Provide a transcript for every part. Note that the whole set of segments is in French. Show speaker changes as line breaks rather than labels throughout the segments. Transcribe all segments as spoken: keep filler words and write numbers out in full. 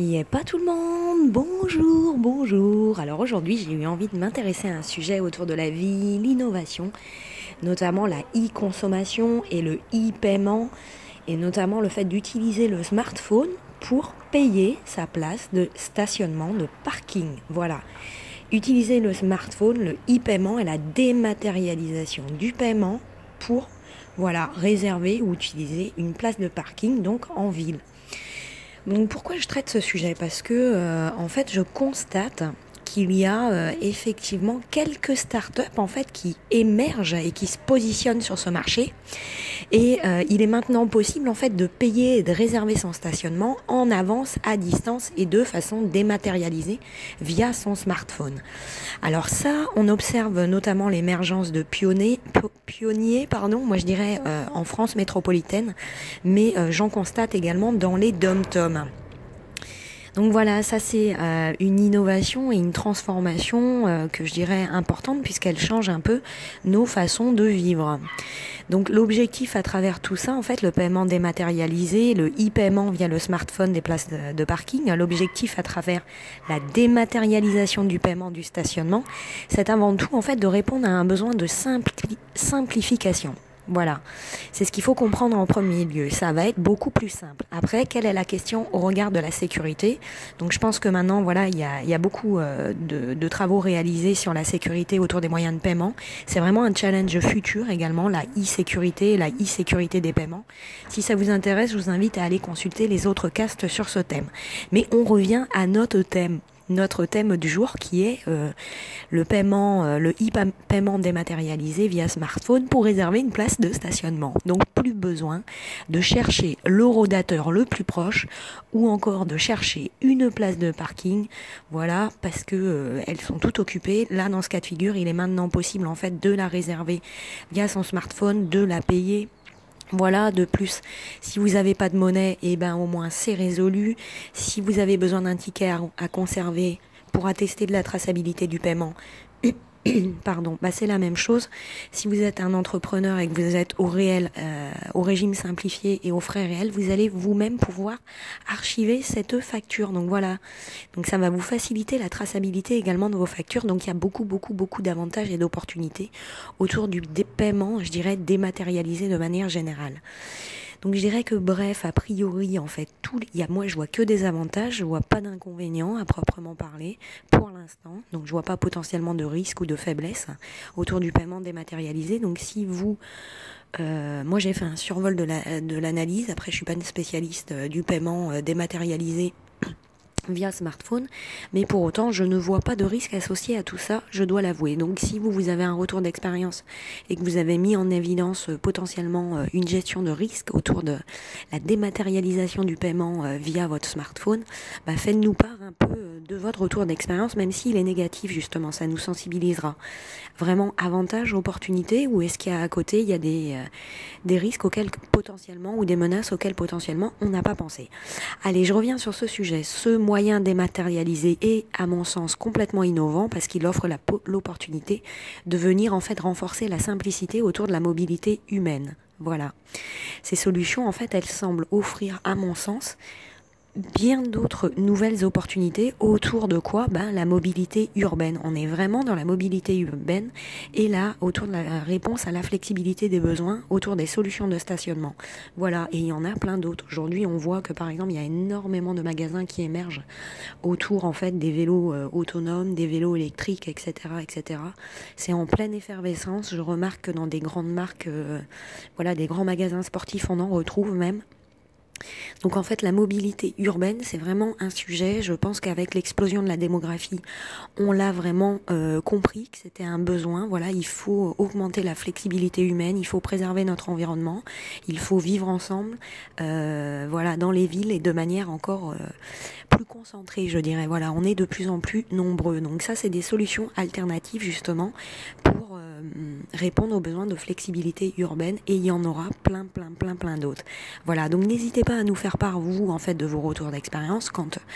Et pas tout le monde, bonjour, bonjour. Alors aujourd'hui, j'ai eu envie de m'intéresser à un sujet autour de la vie, l'innovation, notamment la e-consommation et le e-paiement, et notamment le fait d'utiliser le smartphone pour payer sa place de stationnement, de parking. Voilà. Utiliser le smartphone, le e-paiement et la dématérialisation du paiement pour, voilà, réserver ou utiliser une place de parking, donc en ville. Donc pourquoi je traite ce sujet? Parce que euh, en fait je constate qu'il y a euh, effectivement quelques startups en fait qui émergent et qui se positionnent sur ce marché. Et euh, il est maintenant possible en fait de payer et de réserver son stationnement en avance, à distance et de façon dématérialisée via son smartphone. Alors ça, on observe notamment l'émergence de pionniers, pionniers pardon, moi je dirais euh, en France métropolitaine, mais euh, j'en constate également dans les dom-toms. Donc voilà, ça c'est euh, une innovation et une transformation euh, que je dirais importante puisqu'elle change un peu nos façons de vivre. Donc l'objectif à travers tout ça, en fait, le paiement dématérialisé, le e-paiement via le smartphone des places de, de parking, l'objectif à travers la dématérialisation du paiement du stationnement, c'est avant tout en fait de répondre à un besoin de simpli- simplification. Voilà, c'est ce qu'il faut comprendre en premier lieu. Ça va être beaucoup plus simple. Après, quelle est la question au regard de la sécurité? Donc je pense que maintenant, voilà, il y a, il y a beaucoup euh, de, de travaux réalisés sur la sécurité autour des moyens de paiement. C'est vraiment un challenge futur également, la e-sécurité et la e-sécurité des paiements. Si ça vous intéresse, je vous invite à aller consulter les autres casts sur ce thème. Mais on revient à notre thème. Notre thème du jour qui est euh, le paiement, euh, le e-paiement dématérialisé via smartphone pour réserver une place de stationnement. Donc plus besoin de chercher l'horodateur le plus proche ou encore de chercher une place de parking. Voilà, parce que euh, elles sont toutes occupées. Là, dans ce cas de figure, il est maintenant possible en fait de la réserver via son smartphone, de la payer. Voilà, de plus, si vous n'avez pas de monnaie, eh ben au moins c'est résolu. Si vous avez besoin d'un ticket à, à conserver pour attester de la traçabilité du paiement, pardon, bah c'est la même chose. Si vous êtes un entrepreneur et que vous êtes au réel, euh, au régime simplifié et aux frais réels, vous allez vous-même pouvoir archiver cette facture. Donc voilà, donc ça va vous faciliter la traçabilité également de vos factures. Donc il y a beaucoup, beaucoup, beaucoup d'avantages et d'opportunités autour du paiement, je dirais, dématérialisé de manière générale. Donc je dirais que bref, a priori, en fait, tout, il y a, moi je vois que des avantages, je vois pas d'inconvénients à proprement parler pour l'instant. Donc je vois pas potentiellement de risque ou de faiblesse autour du paiement dématérialisé. Donc si vous, euh, moi j'ai fait un survol de la, de l'analyse. Après je suis pas une spécialiste euh, du paiement euh, dématérialisé via smartphone, mais pour autant je ne vois pas de risque associé à tout ça, je dois l'avouer. Donc si vous, vous avez un retour d'expérience et que vous avez mis en évidence euh, potentiellement euh, une gestion de risque autour de la dématérialisation du paiement euh, via votre smartphone, bah faites-nous part un peu euh, de votre retour d'expérience, même s'il est négatif justement, ça nous sensibilisera. Vraiment avantage, opportunité, ou est-ce qu'il y a à côté, il y a des, euh, des risques auxquels potentiellement, ou des menaces auxquelles potentiellement on n'a pas pensé. Allez, je reviens sur ce sujet. Ce moyen dématérialisé est, à mon sens, complètement innovant parce qu'il offre la, l'opportunité de venir en fait renforcer la simplicité autour de la mobilité humaine. Voilà. Ces solutions, en fait, elles semblent offrir, à mon sens, bien d'autres nouvelles opportunités autour de quoi? Ben, la mobilité urbaine. On est vraiment dans la mobilité urbaine et là, autour de la réponse à la flexibilité des besoins, autour des solutions de stationnement. Voilà, et il y en a plein d'autres. Aujourd'hui, on voit que par exemple, il y a énormément de magasins qui émergent autour en fait des vélos euh, autonomes, des vélos électriques, et cetera, et cetera. C'est en pleine effervescence. Je remarque que dans des grandes marques, euh, voilà, des grands magasins sportifs, on en retrouve même. Donc en fait la mobilité urbaine c'est vraiment un sujet, je pense qu'avec l'explosion de la démographie on l'a vraiment euh, compris que c'était un besoin, voilà, il faut augmenter la flexibilité humaine, il faut préserver notre environnement, il faut vivre ensemble euh, voilà, dans les villes et de manière encore euh, plus concentrée je dirais, voilà, on est de plus en plus nombreux, donc ça c'est des solutions alternatives justement pour euh, répondre aux besoins de flexibilité urbaine et il y en aura plein plein plein plein d'autres. Voilà, donc n'hésitez pas à nous faire part vous en fait de vos retours d'expérience quand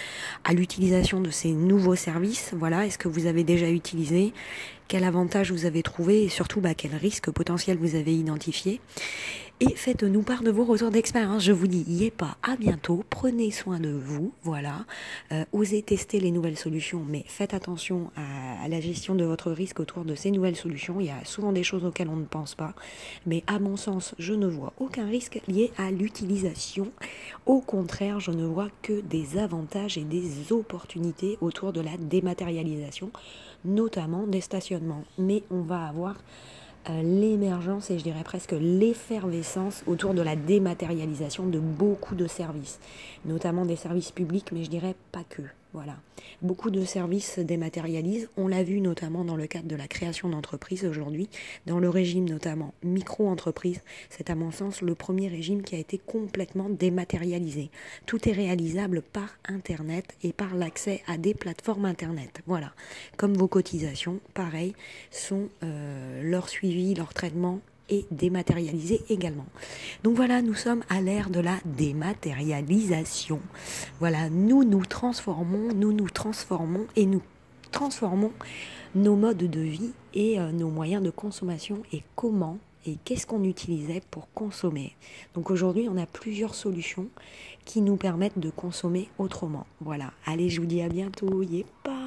à l'utilisation de ces nouveaux services. Voilà, est-ce que vous avez déjà utilisé? Quel avantage vous avez trouvé? Et surtout, bah, quel risque potentiel vous avez identifié? Et faites-nous part de vos retours d'expérience. Je vous dis, y est pas, à bientôt, prenez soin de vous, voilà. Euh, osez tester les nouvelles solutions, mais faites attention à, à la gestion de votre risque autour de ces nouvelles solutions. Il y a souvent des choses auxquelles on ne pense pas, mais à mon sens, je ne vois aucun risque lié à l'utilisation. Au contraire, je ne vois que des avantages et des opportunités autour de la dématérialisation, notamment des stationnements. Mais on va avoir l'émergence et je dirais presque l'effervescence autour de la dématérialisation de beaucoup de services, notamment des services publics, mais je dirais pas que. Voilà. Beaucoup de services se dématérialisent. On l'a vu notamment dans le cadre de la création d'entreprises aujourd'hui, dans le régime notamment micro-entreprise. C'est à mon sens le premier régime qui a été complètement dématérialisé. Tout est réalisable par Internet et par l'accès à des plateformes Internet. Voilà. Comme vos cotisations, pareil, sont euh, leur suivi, leur traitement et dématérialisé également. Donc voilà, nous sommes à l'ère de la dématérialisation. Voilà, nous nous transformons, nous nous transformons et nous transformons nos modes de vie et euh, nos moyens de consommation et comment et qu'est-ce qu'on utilisait pour consommer. Donc aujourd'hui, on a plusieurs solutions qui nous permettent de consommer autrement. Voilà, allez, je vous dis à bientôt, yé pas.